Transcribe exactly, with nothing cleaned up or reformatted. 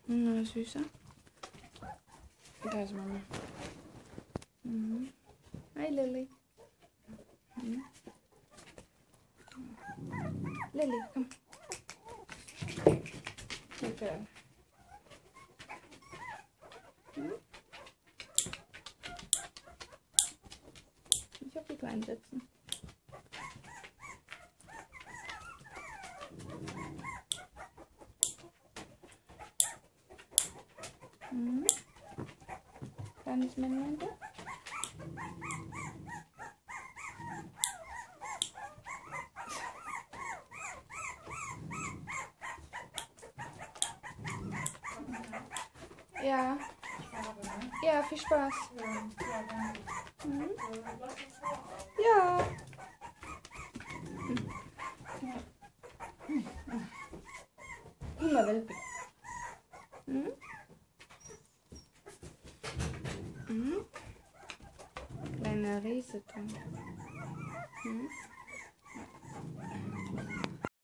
Na, süßer. Da ist Mama. Mhm. Hi, Lilly. Mhm. Lilly, komm. Okay. Mhm. Ich auf die Kleinen setzen. Mhm. Kleines Männchen. Ja. Ja, viel Spaß. Mhm. Ja. Immer Welpe. Mhm. Mhm. Kleiner Riese.